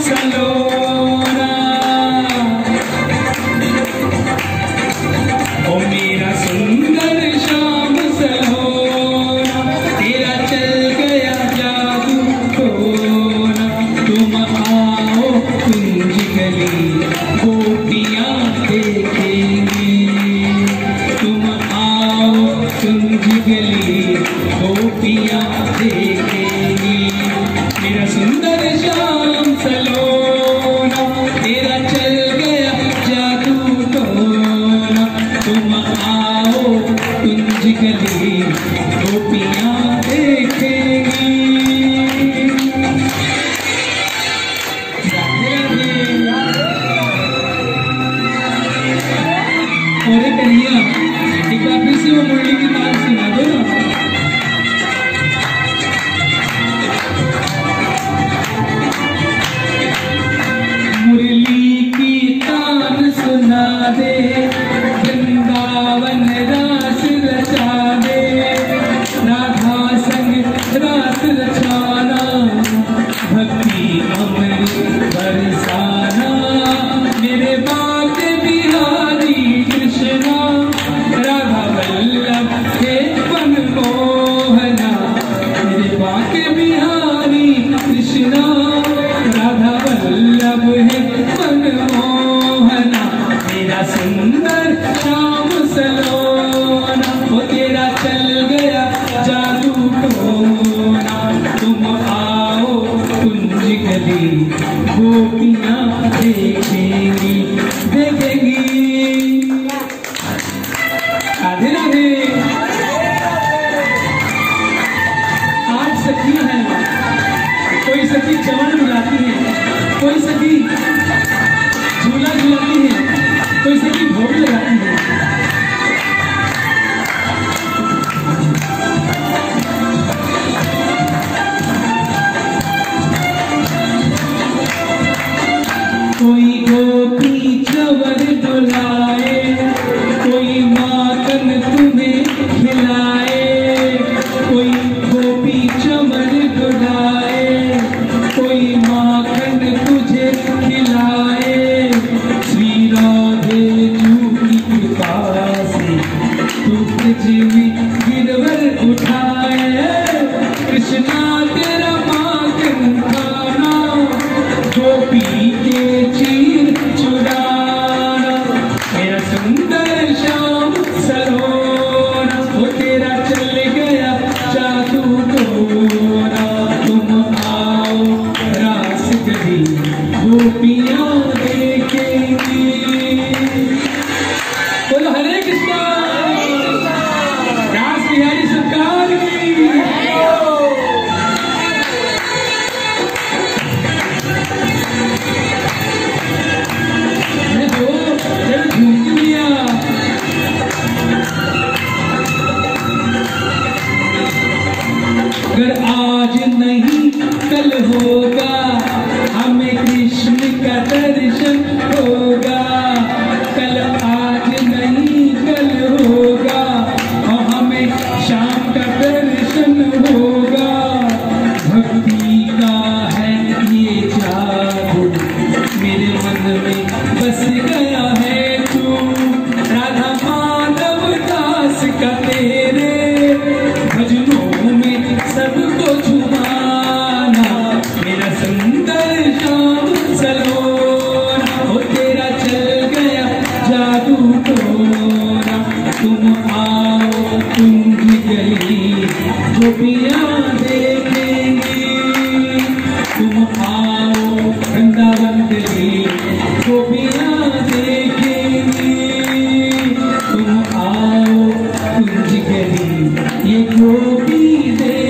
सलोना। ओ मेरा सुंदर श्याम सलोना, तेरा चल गया जादू टोना। तुम आओ कुंज गली गोपियां देखेंगी, तुम आओ कुंज गली गोपियां देखेंगी। मेरा सुंदर श्याम सलोना, तेरा चल गया जादू टोना। तुम आओ कुंज गली गोपियां देखेंगी। और कन्हैया एक बार फिर से वो मुरली की ताल सुना दो ना। मुरली की तान सुना दे, वृंदावन रास रचा दे। राधा संग रास रचाना, भक्ति अमृत बरसाना। मेरे बाग बिहारी कृष्णा, राधा वल्लभ हे मनमोहना। मेरे बाग बिहारी कृष्णा, राधा वल्लभ हे मनमोहना। मेरा सुंदर श्याम सलोना, वो तेरा चल गया जादू टोना। तुम आओ कुंज गली गोपियां देखेंगी, देखेंगी। राधे राधे। आठ सखियां हैं, कोई सखी चवन बुलाती है, कोई सखी झूला झुलाती है, कोई सखी भोग लगाती है। कोई गोपी चवर डुलाए, कोई माखन तुम्हें खिलाए। कोई गोपी चवर डुलाए, कोई माखन तुझे खिलाए। श्री राधे जू की कृपा से तू पृथ्वी गिरवर उठाए। कृष्णा तेरा माखन खाना, गोपी के चीर चुराना। मेरा सुंदर श्याम सलोना, वो तेरा चल गया जादू टोना। तुम आओ रास गली गोपियां देखेंगी। बोलो हरे कृष्णा, रास बिहारी सरकार की। अगर आज नहीं कल होगा, हमें कृष्ण का दर्शन होगा। कल आज नहीं कल होगा, और हमें शाम का दर्शन होगा। भक्ति का है ये जादू, मेरे मन में बस गया है तू। राधा माधव दास का तेरे भजनों में सबको झुमाना। मेरा सुंदर श्याम सलोना, वो तेरा चल गया जादू टोना। तुम आओ कुंज गली गोपियां देखेंगी, तुम आओ वृंदावन गली गोपियां देखेंगी। तुम आओ कुंज गली ये गोपी देखेंगी।